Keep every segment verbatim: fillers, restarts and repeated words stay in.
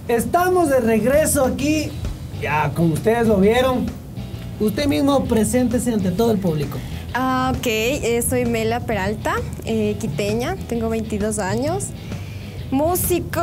Estamos de regreso aquí, ya como ustedes lo vieron. Usted mismo preséntese ante todo el público. Ah, ok, eh, soy Mela Peralta, eh, quiteña, tengo veintidós años. Músico,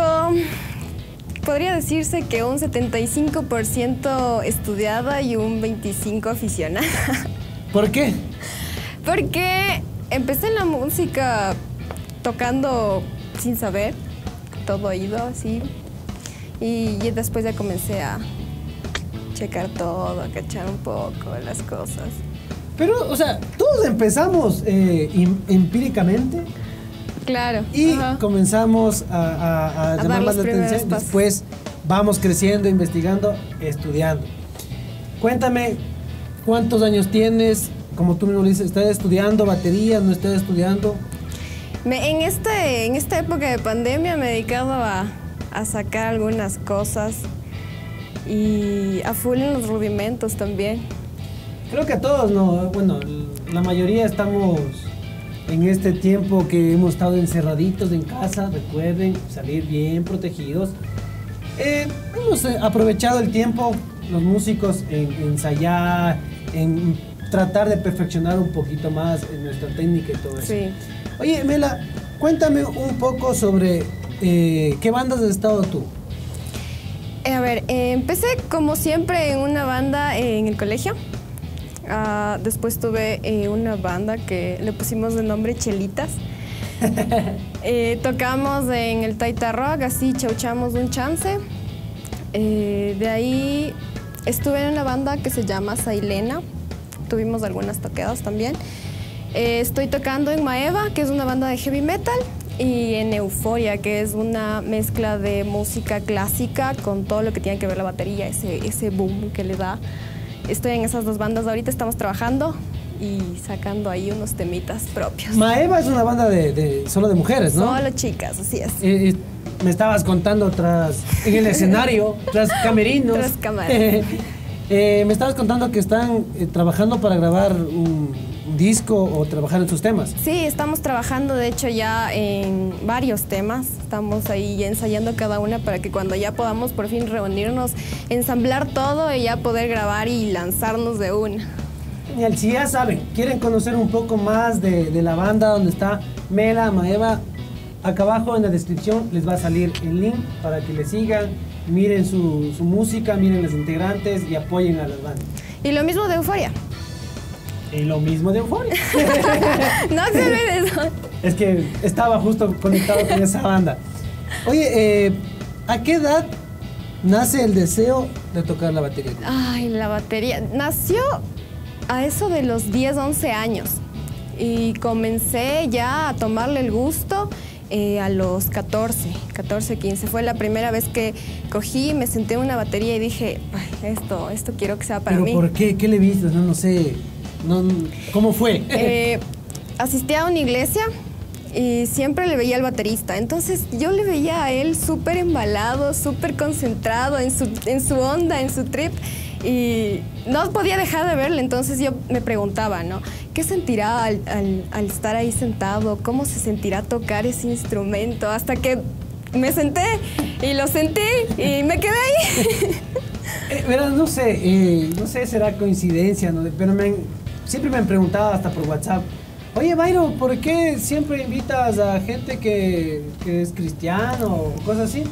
podría decirse que un setenta y cinco por ciento estudiada y un veinticinco por ciento aficionada. ¿Por qué? Porque empecé en la música tocando sin saber, todo oído así. Y, y después ya comencé a checar todo, a cachar un poco las cosas. Pero, o sea, todos empezamos eh, empíricamente. Claro. Y ajá. comenzamos a, a, a, a llamar más la atención. Pasos. Después vamos creciendo, investigando, estudiando. Cuéntame, ¿cuántos años tienes? Como tú mismo dices, ¿estás estudiando batería? ¿No estás estudiando? Me, en, este, en esta época de pandemia me he dedicado a, a sacar algunas cosas y a full en los rudimentos también. Creo que a todos, no, bueno, la mayoría estamos en este tiempo que hemos estado encerraditos en casa, recuerden, salir bien protegidos. Eh, hemos aprovechado el tiempo, los músicos, en, en ensayar, en tratar de perfeccionar un poquito más en nuestra técnica y todo eso. Sí. Oye, Mela, cuéntame un poco sobre eh, qué bandas has estado tú. Eh, a ver, eh, empecé como siempre en una banda eh, en el colegio. Uh, después tuve eh, una banda que le pusimos de nombre Chelitas. eh, tocamos en el Taita Rock, así chauchamos un chance. Eh, de ahí estuve en una banda que se llama Sailena. Tuvimos algunas toquedas también. Eh, estoy tocando en Maeva, que es una banda de heavy metal, y en Euforia, que es una mezcla de música clásica con todo lo que tiene que ver la batería, ese, ese boom que le da. Estoy en esas dos bandas ahorita, estamos trabajando y sacando ahí unos temitas propios. Maeva es una banda de, de solo de mujeres, ¿no? Solo chicas, así es. Eh, eh, me estabas contando tras, en el escenario, tras camerinos. Tras cámaras. Eh, eh, me estabas contando que están eh, trabajando para grabar un, un disco o trabajar en sus temas. Sí, estamos trabajando de hecho ya en varios temas. Estamos ahí ensayando cada una para que cuando ya podamos por fin reunirnos, ensamblar todo y ya poder grabar y lanzarnos de una. Genial, si ya saben, quieren conocer un poco más de, de la banda donde está Mela, Maeva, acá abajo en la descripción les va a salir el link para que le sigan, miren su, su música, miren los integrantes y apoyen a las bandas. Y lo mismo de Euforia. Y lo mismo de Euforia. No se ve eso. Es que estaba justo conectado con esa banda. Oye, eh, ¿a qué edad nace el deseo de tocar la batería? Ay, la batería. Nació a eso de los diez, once años. Y comencé ya a tomarle el gusto eh, a los catorce, catorce, quince. Fue la primera vez que cogí, me senté en una batería y dije, ay, esto, esto quiero que sea para ¿Pero mí. por qué? ¿Qué le viste? No, no sé. No, ¿cómo fue? Eh, asistí a una iglesia y siempre le veía al baterista. Entonces yo le veía a él súper embalado, súper concentrado en su, en su onda, en su trip. Y no podía dejar de verle. Entonces yo me preguntaba, ¿no? ¿Qué sentirá al, al, al estar ahí sentado? ¿Cómo se sentirá tocar ese instrumento? Hasta que me senté y lo sentí y me quedé ahí. Eh, verás, no sé, eh, no sé, será coincidencia, ¿no? Pero me han, siempre me han preguntado hasta por WhatsApp, oye, Bayro, ¿por qué siempre invitas a gente que, que es cristiano o cosas así?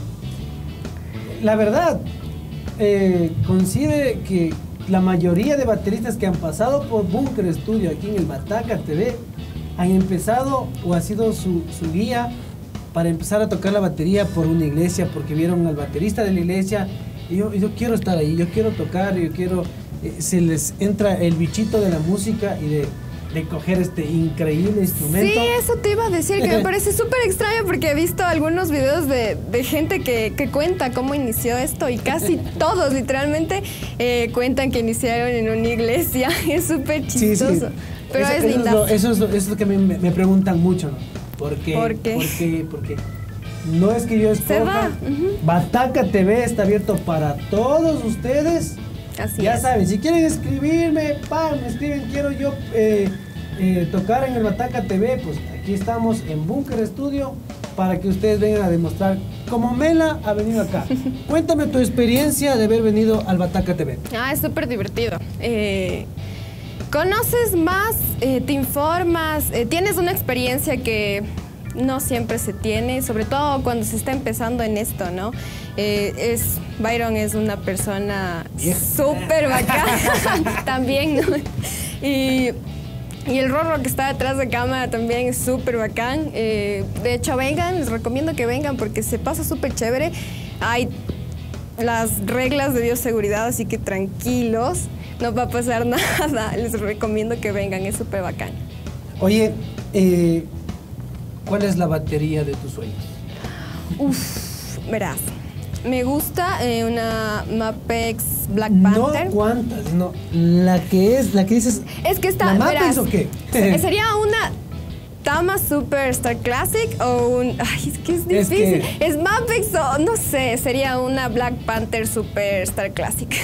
La verdad, eh, coincide que la mayoría de bateristas que han pasado por Bunker Studio aquí en el Bataca T V han empezado o ha sido su, su guía para empezar a tocar la batería por una iglesia, porque vieron al baterista de la iglesia. Y yo, yo quiero estar ahí, yo quiero tocar, yo quiero... Eh, se les entra el bichito de la música y de, de coger este increíble instrumento. Sí, eso te iba a decir, que me parece súper extraño porque he visto algunos videos de, de gente que, que cuenta cómo inició esto y casi todos, literalmente, eh, cuentan que iniciaron en una iglesia. Es súper chistoso. Sí, sí. Pero eso, es eso linda. Es lo, eso, es lo, eso es lo que me, me preguntan mucho, ¿no? ¿Por qué? ¿Por qué? ¿Por qué? Porque no es que yo escoja. Uh-huh. Bataca T V está abierto para todos ustedes. Así ya es. saben, si quieren escribirme, pa, me escriben, quiero yo eh, eh, tocar en el Bataca T V, pues aquí estamos en Bunker Studio para que ustedes vengan a demostrar como Mela ha venido acá. Cuéntame tu experiencia de haber venido al Bataca T V. Ah, es súper divertido. Eh, conoces más, eh, te informas, eh, tienes una experiencia que no siempre se tiene, sobre todo cuando se está empezando en esto, ¿no? Eh, es, Byron es una persona yeah. súper bacana también, ¿no? Y, y el Rorro que está detrás de cámara también es súper bacán. Eh, de hecho, vengan, les recomiendo que vengan porque se pasa súper chévere. Hay las reglas de bioseguridad, así que tranquilos, no va a pasar nada. Les recomiendo que vengan, es súper bacán. Oye, eh, ¿cuál es la batería de tus sueños? Uf, verás. Me gusta eh, una Mapex Black Panther. No cuántas, sino la que es, la que dices. Es que está. ¿La Mapex o qué? Sería una Tama Superstar Classic o un. Ay, es que es difícil. Es, que... es Mapex o no sé, sería una Black Panther Superstar Classic.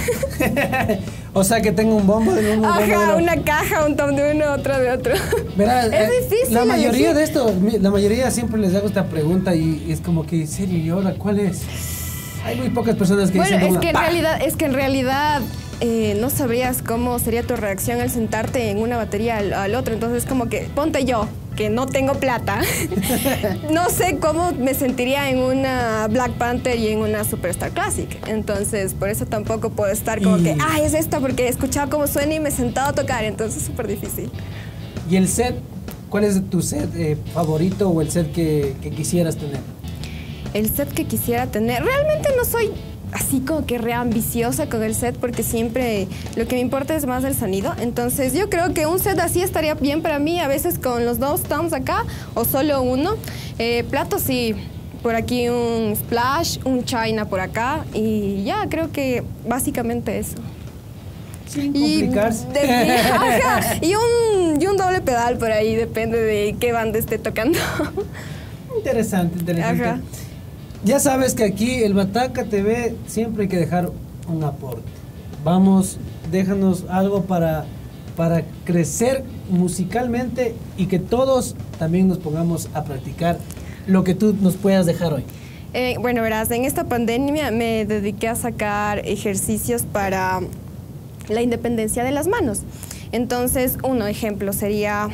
O sea que tengo un bombo de uno. Ajá, bombo de una caja, un tom de uno, otro de otro. Verás, es eh, difícil. La mayoría de esto, la mayoría siempre les hago esta pregunta y, y es como que, ¿en serio? ¿Y ahora cuál es? Hay muy pocas personas que bueno, dicen es que, en ¡pah! realidad, es que en realidad eh, no sabrías cómo sería tu reacción al sentarte en una batería al, al otro. Entonces, como que ponte yo, que no tengo plata. No sé cómo me sentiría en una Black Panther y en una Superstar Classic. Entonces, por eso tampoco puedo estar como y... que, ah, es esta, porque he escuchado cómo suena y me he sentado a tocar. Entonces, es súper difícil. ¿Y el set? ¿Cuál es tu set eh, favorito o el set que, que quisieras tener? El set que quisiera tener, realmente no soy así como que re ambiciosa con el set porque siempre lo que me importa es más el sonido. Entonces yo creo que un set así estaría bien para mí, a veces con los dos toms acá o solo uno. Eh, platos sí, por aquí un Splash, un China por acá y ya creo que básicamente eso. Sin complicarse. Y, de, ajá, y, un, y un doble pedal por ahí, depende de qué banda esté tocando. Interesante, interesante. Ajá. Ya sabes que aquí el Bataca T V siempre hay que dejar un aporte. Vamos, déjanos algo para, para crecer musicalmente y que todos también nos pongamos a practicar lo que tú nos puedas dejar hoy. Eh, bueno, verás, en esta pandemia me dediqué a sacar ejercicios para la independencia de las manos. Entonces, un ejemplo sería...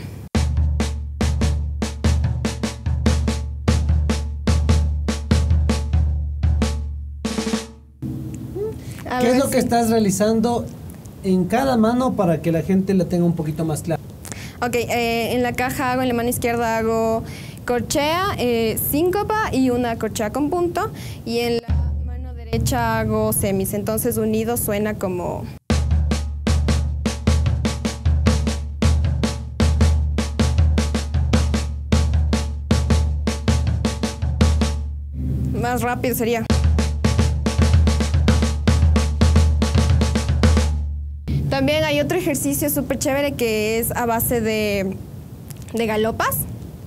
¿Qué es lo que estás realizando en cada mano para que la gente la tenga un poquito más clara? Ok, eh, en la caja hago, en la mano izquierda hago corchea, eh, síncopa y una corchea con punto. Y en la mano derecha hago semis, entonces unido suena como... Más rápido sería... También hay otro ejercicio súper chévere que es a base de, de galopas.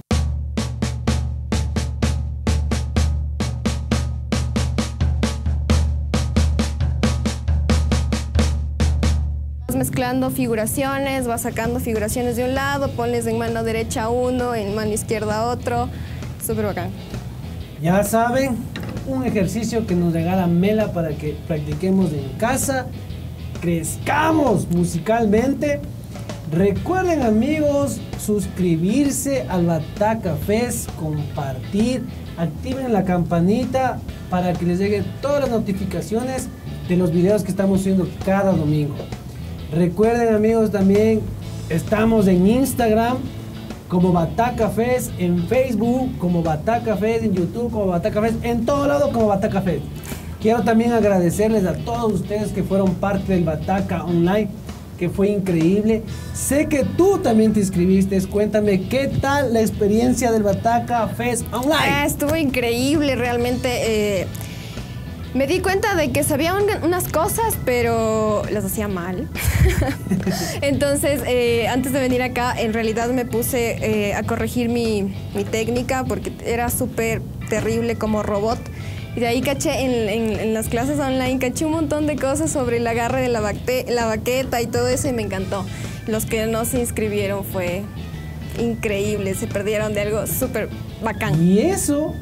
Vas mezclando figuraciones, vas sacando figuraciones de un lado, pones en mano derecha uno, en mano izquierda otro. Súper bacán. Ya saben, un ejercicio que nos regala Mela para que practiquemos en casa. Crezcamos musicalmente. Recuerden, amigos, suscribirse al Bataca Fest, compartir, activen la campanita para que les lleguen todas las notificaciones de los videos que estamos subiendo cada domingo. Recuerden, amigos, también estamos en Instagram como Bataca Fest, en Facebook como Bataca Fest, en YouTube como Bataca Fest, en todo lado como Bataca Fest. Quiero también agradecerles a todos ustedes que fueron parte del Bataca Online, que fue increíble. Sé que tú también te inscribiste. Cuéntame, ¿qué tal la experiencia del Bataca Fest Online? Ah, estuvo increíble, realmente. Eh, me di cuenta de que sabía un, unas cosas, pero las hacía mal. Entonces, eh, antes de venir acá, en realidad me puse eh, a corregir mi, mi técnica porque era súper terrible como robot. Y de ahí caché, en, en, en las clases online, caché un montón de cosas sobre el agarre de la, la baqueta y todo eso y me encantó. Los que no se inscribieron fue increíble, se perdieron de algo súper bacán. Y eso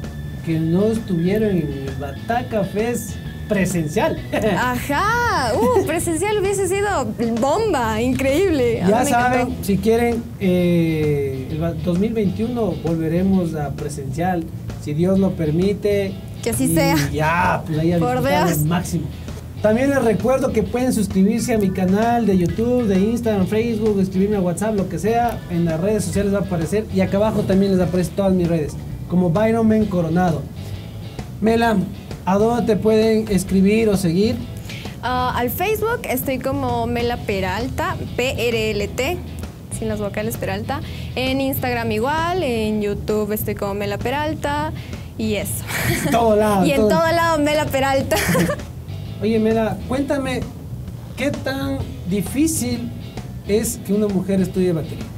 que no estuvieron en el Bataca Fest presencial. Ajá, uh, presencial hubiese sido bomba, increíble. Ya saben, si quieren, eh, el dos mil veintiuno volveremos a presencial, si Dios lo permite. Que así sea. Ya, pues ahí a Por disfrutar Dios. al máximo. También les recuerdo que pueden suscribirse a mi canal de YouTube, de Instagram, Facebook, escribirme a WhatsApp, lo que sea. En las redes sociales va a aparecer. Y acá abajo también les aparecen todas mis redes, como Byron Men Coronado. Mela, ¿a dónde te pueden escribir o seguir? Uh, al Facebook estoy como Mela Peralta, P R L T, sin las vocales Peralta. En Instagram igual, en YouTube estoy como Mela Peralta y eso. En todo lado. Y en todo... todo lado Mela Peralta. Oye, Mela, cuéntame, ¿qué tan difícil es que una mujer estudie batería?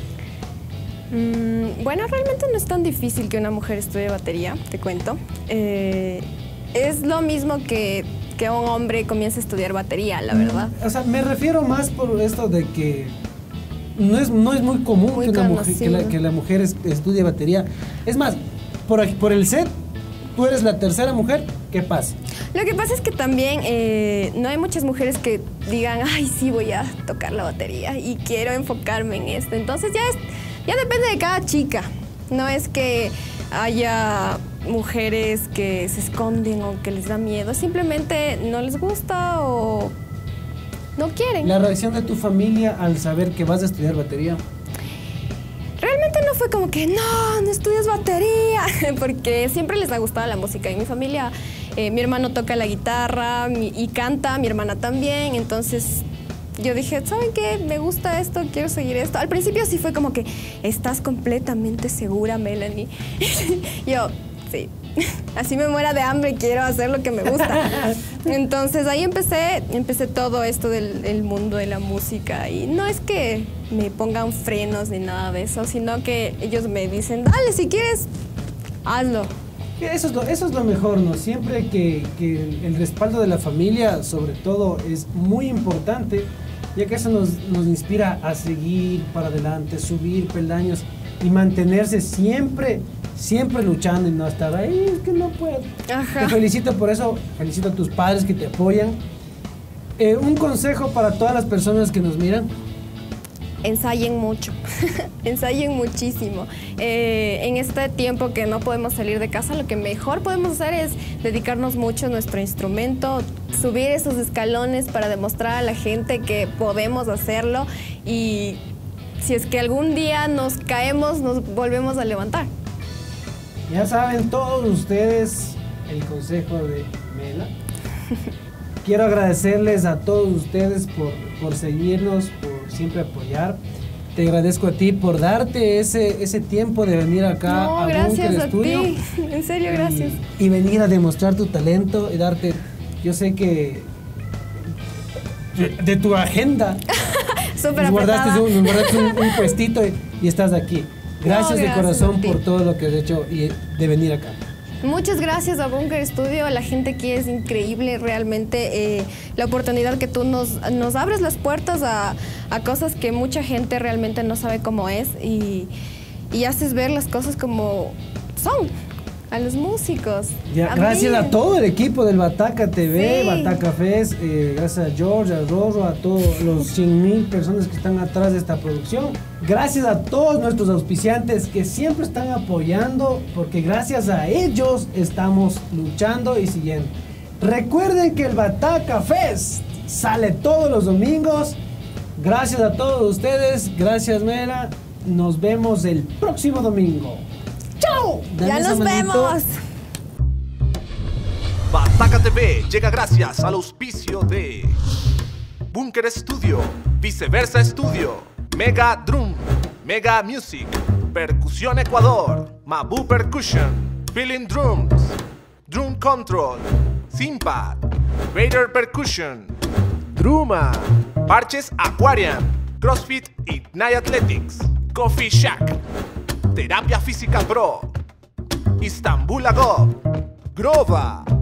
Mm, bueno, realmente no es tan difícil que una mujer estudie batería, te cuento. Eh, es lo mismo que, que un hombre comience a estudiar batería, la verdad. O sea, me refiero más por esto de que no es, no es muy común Muy que, una mujer, que, la, conocido. que la mujer es- estudie batería. Es más, por, aquí- por el set, tú eres la tercera mujer, ¿qué pasa? Lo que pasa es que también eh, no hay muchas mujeres que digan, ay, sí, voy a tocar la batería y quiero enfocarme en esto. Entonces ya, es, ya depende de cada chica. No es que haya mujeres que se esconden o que les da miedo, simplemente no les gusta o no quieren. La reacción de tu familia al saber que vas a estudiar batería. Realmente no fue como que, no, no estudias batería, porque siempre les ha gustado la música. En mi familia, eh, mi hermano toca la guitarra mi- y canta, mi hermana también, entonces yo dije, ¿saben qué? Me gusta esto, quiero seguir esto. Al principio sí fue como que, ¿estás completamente segura, Melanie? Yo, sí. Así me muera de hambre, quiero hacer lo que me gusta. Entonces ahí empecé, empecé todo esto del el mundo de la música. Y no es que me pongan frenos ni nada de eso, sino que ellos me dicen, dale, si quieres, hazlo. Eso es lo, eso es lo mejor, ¿no? Siempre que, que el, el respaldo de la familia, sobre todo, es muy importante, ya que eso nos, nos inspira a seguir para adelante, subir peldaños y mantenerse siempre, siempre luchando y no estar ahí, es que no puedo. Ajá. Te felicito por eso, felicito a tus padres que te apoyan. Eh, un consejo para todas las personas que nos miran. Ensayen mucho, ensayen muchísimo. Eh, en este tiempo que no podemos salir de casa, lo que mejor podemos hacer es dedicarnos mucho a nuestro instrumento, subir esos escalones para demostrar a la gente que podemos hacerlo y si es que algún día nos caemos, nos volvemos a levantar. Ya saben todos ustedes el consejo de Mela. Quiero agradecerles a todos ustedes por, por seguirnos, por siempre apoyar. Te agradezco a ti por darte ese, ese tiempo de venir acá No, a gracias Bunker a Studio. ti, en serio, gracias. Y, y venir a demostrar tu talento y darte, yo sé que de, de tu agenda Súper nos guardaste, apretada. un, nos guardaste un, un puestito y, y estás aquí. Gracias, No, de gracias corazón a ti. por todo lo que has hecho y de venir acá. Muchas gracias a Bunker Studio, la gente aquí es increíble, realmente eh, la oportunidad que tú nos, nos abres las puertas a, a cosas que mucha gente realmente no sabe cómo es y, y haces ver las cosas como son, a los músicos. Ya, a gracias mí. a todo el equipo del Bataca T V, Sí. Bataca Fest, eh, gracias a George, a Rorro, a todos los cien mil personas que están atrás de esta producción. Gracias a todos nuestros auspiciantes que siempre están apoyando, porque gracias a ellos estamos luchando y siguiendo. Recuerden que el Bataca Fest sale todos los domingos. Gracias a todos ustedes, gracias Mela. Nos vemos el próximo domingo. ¡Chao! Dame Ya esa nos manito. vemos. Bataca T V llega gracias al auspicio de Bunker Studio, Viceversa Studio, Mega Drum, Mega Music, Percusión Ecuador, Mabu Percussion, Feeling Drums, Drum Control, Simpad, Vader Percussion, Druma, Parches Aquarium, CrossFit Ignite Athletics, Coffee Shack, Terapia Física Pro, Istanbul Agop, Grova,